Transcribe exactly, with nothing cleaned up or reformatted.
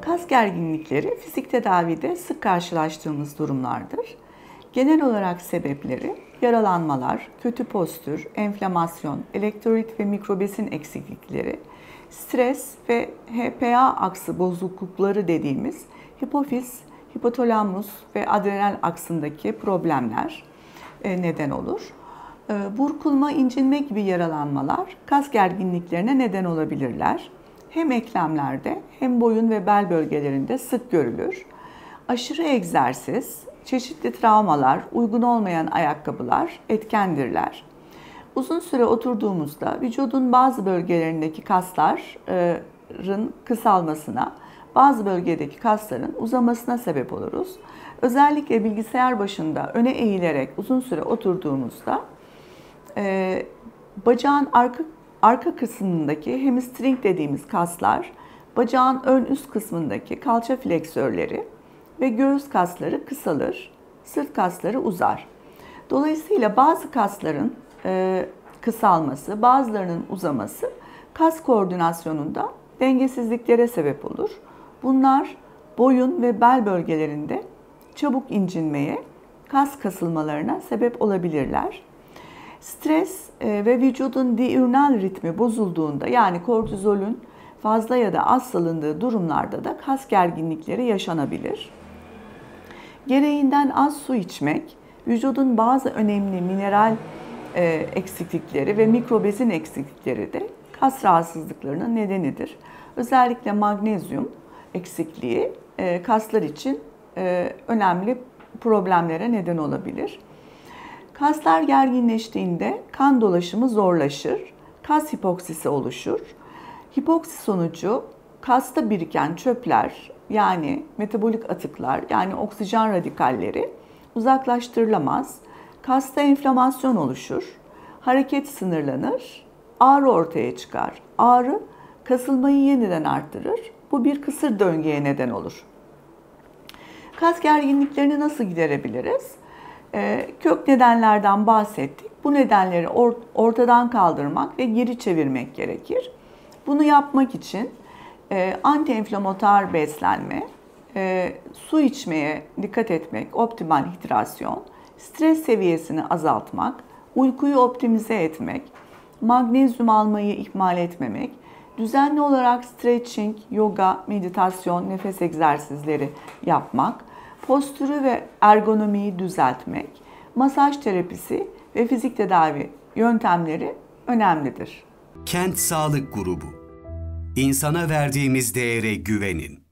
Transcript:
Kas gerginlikleri fizik tedavide sık karşılaştığımız durumlardır. Genel olarak sebepleri yaralanmalar, kötü postür, enflamasyon, elektrolit ve mikrobesin eksiklikleri, stres ve H P A aksı bozuklukları dediğimiz hipofiz, hipotalamus ve adrenal aksındaki problemler neden olur. Burkulma, incinme gibi yaralanmalar kas gerginliklerine neden olabilirler. Hem eklemlerde hem boyun ve bel bölgelerinde sık görülür. Aşırı egzersiz, çeşitli travmalar, uygun olmayan ayakkabılar etkendirler. Uzun süre oturduğumuzda vücudun bazı bölgelerindeki kasların kısalmasına, bazı bölgedeki kasların uzamasına sebep oluruz. Özellikle bilgisayar başında öne eğilerek uzun süre oturduğumuzda e, bacağın arka, arka kısmındaki hamstring dediğimiz kaslar, bacağın ön üst kısmındaki kalça fleksörleri ve göğüs kasları kısalır, sırt kasları uzar. Dolayısıyla bazı kasların e, kısalması, bazılarının uzaması kas koordinasyonunda dengesizliklere sebep olur. Bunlar boyun ve bel bölgelerinde çabuk incinmeye, kas kasılmalarına sebep olabilirler. Stres ve vücudun diurnal ritmi bozulduğunda, yani kortizolün fazla ya da az salındığı durumlarda da kas gerginlikleri yaşanabilir. Gereğinden az su içmek, vücudun bazı önemli mineral eksiklikleri ve mikrobezin eksiklikleri de kas rahatsızlıklarının nedenidir. Özellikle magnezyum eksikliği kaslar için önemli problemlere neden olabilir. Kaslar gerginleştiğinde kan dolaşımı zorlaşır, kas hipoksisi oluşur. Hipoksi sonucu kasta biriken çöpler, yani metabolik atıklar, yani oksijen radikalleri uzaklaştırılamaz. Kasta enflamasyon oluşur, hareket sınırlanır, ağrı ortaya çıkar. Ağrı kasılmayı yeniden arttırır. Bu bir kısır döngüye neden olur. Kas gerginliklerini nasıl giderebiliriz? Ee, kök nedenlerden bahsettik. Bu nedenleri or- ortadan kaldırmak ve geri çevirmek gerekir. Bunu yapmak için e, anti-enflamatuar beslenme, e, su içmeye dikkat etmek, optimal hidrasyon, stres seviyesini azaltmak, uykuyu optimize etmek, magnezyum almayı ihmal etmemek, düzenli olarak stretching, yoga, meditasyon, nefes egzersizleri yapmak, postürü ve ergonomiyi düzeltmek, masaj terapisi ve fizik tedavi yöntemleri önemlidir. Kent Sağlık Grubu. İnsana verdiğimiz değere güvenin.